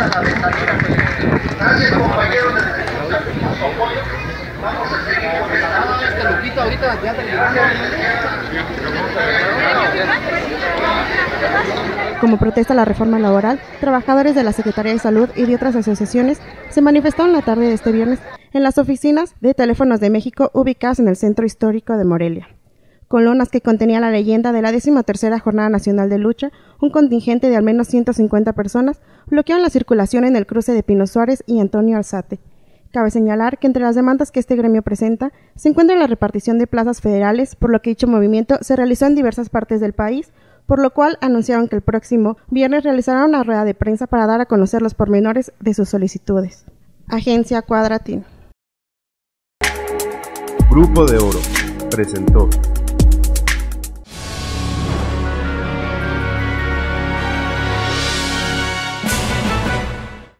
Gracias, compañeros del Ejecutivo por su apoyo. Vamos a seguir con esta Lupita ahorita ya Como protesta a la reforma laboral, trabajadores de la Secretaría de Salud y de otras asociaciones se manifestaron la tarde de este viernes en las oficinas de Teléfonos de México ubicadas en el centro histórico de Morelia. Con lonas que contenían la leyenda de la 13ª Jornada Nacional de Lucha, un contingente de al menos 150 personas bloquearon la circulación en el cruce de Pino Suárez y Antonio Alzate. Cabe señalar que entre las demandas que este gremio presenta se encuentra la repartición de plazas federales, por lo que dicho movimiento se realizó en diversas partes del país, por lo cual anunciaron que el próximo viernes realizarán una rueda de prensa para dar a conocer los pormenores de sus solicitudes. Agencia Cuadratín. Grupo de Oro presentó